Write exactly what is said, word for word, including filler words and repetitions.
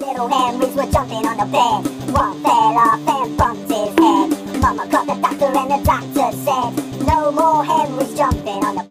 little Henrys were jumping on the bed. One fell off and bumped his head. Mama called the doctor and the doctor said, no more Henrys jumping on the